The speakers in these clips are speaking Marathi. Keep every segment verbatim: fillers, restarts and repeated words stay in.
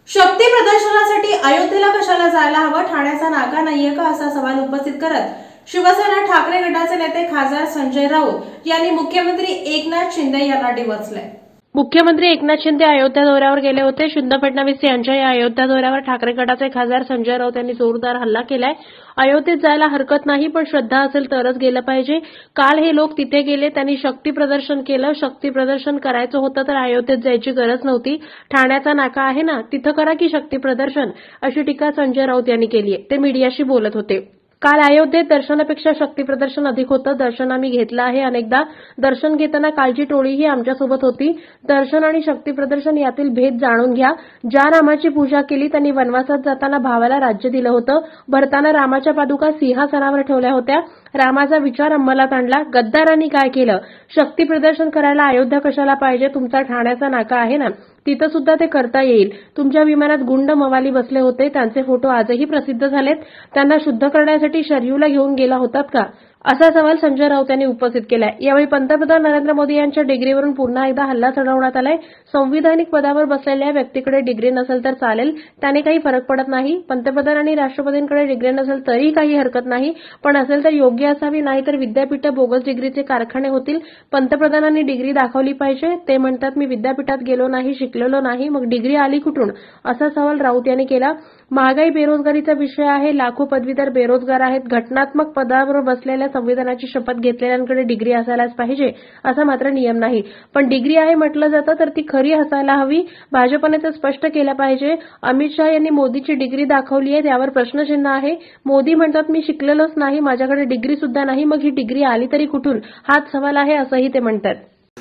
शक्ती प्रदर्शनासाठी अयोध्येला कशाला जायला हवं, ठाण्याचा नाका नाहीये का, असा सवाल उपस्थित करत शिवसेना ठाकरे गटाचे नेते खासदार संजय राऊत यांनी मुख्यमंत्री एकनाथ शिंदे यांना डिवचलंय। मुख्यमंत्री एकनाथ शिंदे अयोध्या दौऱ्यावर गेले होते। शिंदे फडणवीस यांच्या या अयोध्या दौऱ्यावर ठाकरे गटाचे खासदार संजय राऊत यांनी जोरदार हल्ला केलाय। अयोध्येत जायला हरकत नाही, पण श्रद्धा असेल तरच गेलं पाहिजे। काल हे लोक तिथे गेले, त्यांनी शक्ती प्रदर्शन केलं। शक्ती प्रदर्शन करायचं होतं तर अयोध्येत जायची गरज नव्हती। ठाण्याचा नाका आहे ना, तिथं करा की शक्ती प्रदर्शन, अशी टीका संजय राऊत यांनी केली आहे। ते मीडियाशी बोलत होते। काल अयोध्येत दर्शनापेक्षा शक्ती प्रदर्शन अधिक होतं। दर्शन आम्ही घेतलं आहे अनेकदा। दर्शन घेताना कालची टोळीही आमच्यासोबत होती। दर्शन आणि शक्ती प्रदर्शन यातील भेद जाणून घ्या। ज्या रामाची पूजा केली त्यांनी वनवासात जाताना भावाला राज्य दिलं होतं। भरताना रामाच्या पादुका सिंहासनावर ठेवल्या होत्या। रामाचा विचार अंमलात आणला। गद्दारांनी काय केलं? शक्ती प्रदर्शन करायला अयोध्या कशाला पाहिजे? तुमचा ठाण्याचा नाका आहे ना, तिथं सुद्धा ते करता येईल। तुमच्या विमानात गुंड मवाली बसले होते, त्यांचे फोटो आजही प्रसिद्ध झालेत। त्यांना शुद्ध करण्यासाठी शरयूला घेऊन गेला होतात का, असा सवाल संजय राऊत यांनी उपस्थित केलाय। यावेळी पंतप्रधान नरेंद्र मोदी यांच्या डिग्रीवरून पुन्हा एकदा हल्ला चढवण्यात आलाय। संविधानिक पदावर बसलेल्या व्यक्तीकडे डिग्री नसेल तर चालेल, त्याने काही फरक पडत नाही। पंतप्रधान आणि राष्ट्रपतींकडे डिग्री नसेल तरी काही हरकत नाही, पण असेल तर योग्य असावी, नाहीतर विद्यापीठ बोगस डिग्रीचे कारखाने होतील। पंतप्रधानांनी डिग्री दाखवली पाहिजे। ते म्हणतात मी विद्यापीठात गेलो नाही, शिकलेलो नाही, मग डिग्री आली कुठून, असा सवाल राऊत यांनी केला। महागाई बेरोजगारीचा विषय आहे। लाखो पदवीधर बेरोजगार आहेत। घटनात्मक पदावर बसलेल्या संविधानाची शपथ घेतलेल्यांकडे डिग्री असायलाच पाहिजे, असा मात्र नियम नाही। पण डिग्री आहे म्हटलं जातं तर ती खरी असायला हवी। भाजपने ते स्पष्ट केलं पाहिजे। अमित शहा यांनी मोदीची डिग्री दाखवली आहे, त्यावर प्रश्नचिन्ह आहे। मोदी म्हणतात मी शिकलेलोच नाही, माझ्याकडे डिग्री सुद्धा नाही, मग ही डिग्री आली तरी कुठून, हाच सवाल आहे, असंही ते म्हणतात।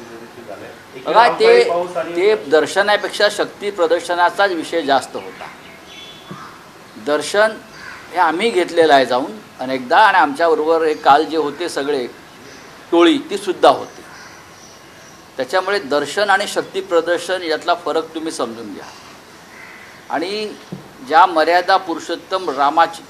बघा, ते ते दर्शनापेक्षा शक्ती प्रदर्शनाचाच विषय जास्त होता। दर्शन हे आम्ही घेतलेलं आहे जाऊन अनेकदा, आणि आमच्याबरोबर हे काल जे होते सगळे टोळी ती सुद्धा होती। त्याच्यामुळे दर्शन आणि शक्ती प्रदर्शन यातला फरक तुम्ही समजून घ्या। आणि ज्या मर्यादा पुरुषोत्तम रामाची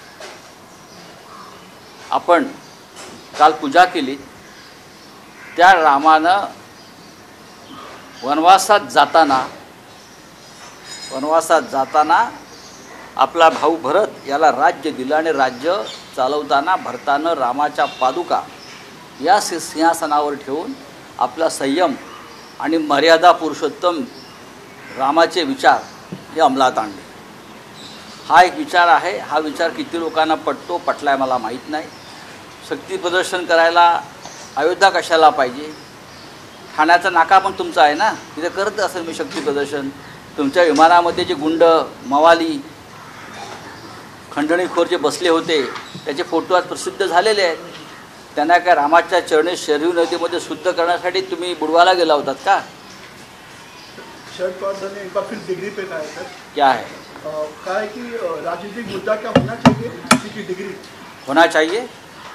आपण काल पूजा केली, त्या रामानं वनवासात जाताना वनवासात जाताना आपला भाऊ भरत याला राज्य दिलं, आणि राज्य चालवताना भरतानं रामाच्या पादुका या सिंहासनावर ठेवून आपला संयम आणि मर्यादा पुरुषोत्तम रामाचे विचार हे अंमलात आणले। हा एक विचार आहे। हा विचार किती लोकांना पटतो, पटलाय मला माहीत नाही। शक्ती प्रदर्शन करायला अयोध्या कशाला पाहिजे? ठाण्याचा नाका पण तुमचा आहे ना, तिथे करत असेल मी शक्ती प्रदर्शन। तुमच्या विमानामध्ये जे गुंड मवाली खंडणीखोर जे बसले होते त्याचे फोटो आज प्रसिद्ध झालेले आहेत। त्यांना काय रामाच्या चरणी शरयू नदीमध्ये शुद्ध करण्यासाठी तुम्ही बुडवायला गेला होतात का? शरद पवार ने एक बार फिर डिग्री पे कहा है। क्या है? कहा है कि राजनीतिक मुद्दा क्या होना चाहिए, किसी की डिग्री होना चाहिए।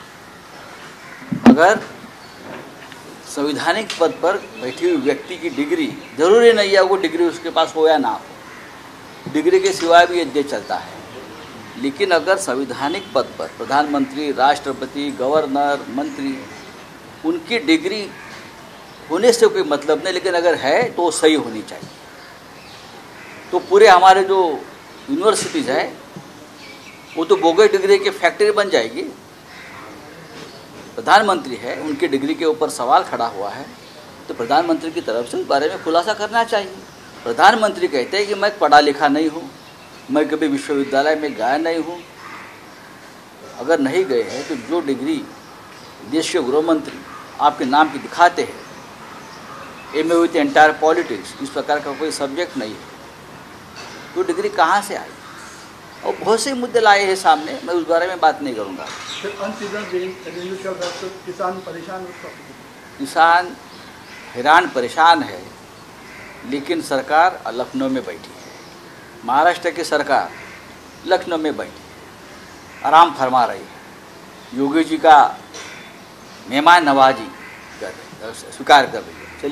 अगर संवैधानिक पद पर बैठी हुई व्यक्ति की डिग्री, जरूरी नहीं है वो डिग्री उसके पास हो या ना हो, डिग्री के सिवाय भी ये देश चलता है। लेकिन अगर संवैधानिक पद पर प्रधानमंत्री, राष्ट्रपति, गवर्नर, मंत्री, उनकी डिग्री होने से कोई मतलब नहीं, लेकिन अगर है तो सही होनी चाहिए। तो पूरे हमारे जो यूनिवर्सिटीज़ हैं वो तो बोगस डिग्री की फैक्ट्री बन जाएगी। प्रधानमंत्री है, उनकी डिग्री के ऊपर सवाल खड़ा हुआ है, तो प्रधानमंत्री की तरफ से उस बारे में खुलासा करना चाहिए। प्रधानमंत्री कहते हैं कि मैं पढ़ा लिखा नहीं हूँ, मैं कभी विश्वविद्यालय में गया नहीं हूँ। अगर नहीं गए हैं तो जो डिग्री देश के गृह मंत्री आपके नाम की दिखाते हैं, M A with entire politics, इस प्रकार का कोई सब्जेक्ट नहीं है, तो डिग्री कहाँ से आई? और बहुत से मुद्दे लाए हैं सामने, मैं उस बारे में बात नहीं करूँगा। किसान परेशान किसान हैरान परेशान है, लेकिन सरकार लखनऊ में बैठी है। महाराष्ट्र की सरकार लखनऊ में बैठी आराम फरमा रही है। योगी जी का मेहमान नवाजी कर स्वीकार कर रही है।